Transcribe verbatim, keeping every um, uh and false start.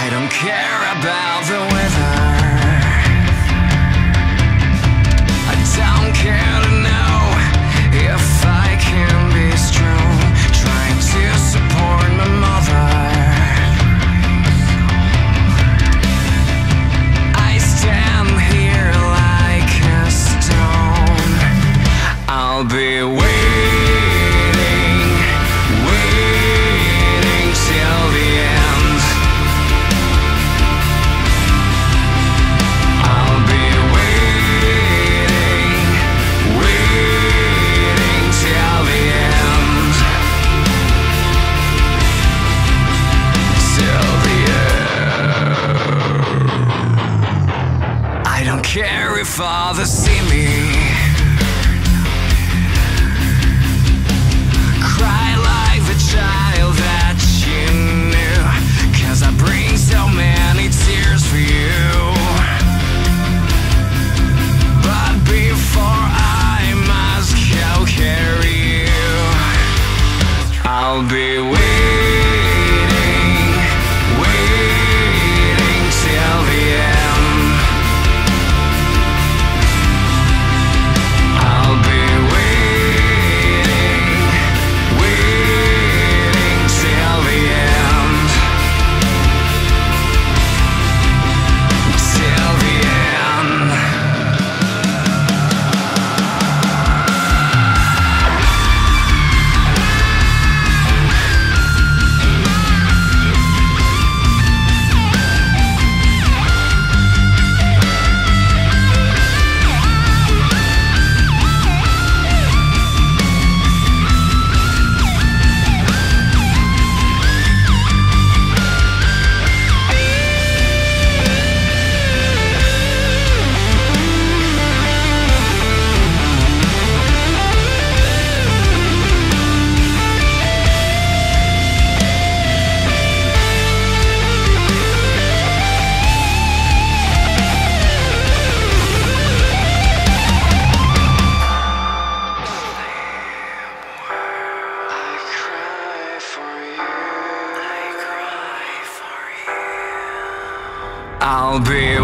don't care about the weather. I don't care to know if I can be strong, trying to support my mother. I stand here like a stone. I'll be waiting. Care if others see me cry like the child that you knew, 'cause I bring so many tears for you. But before I must go carry you, I'll be waiting. I'll be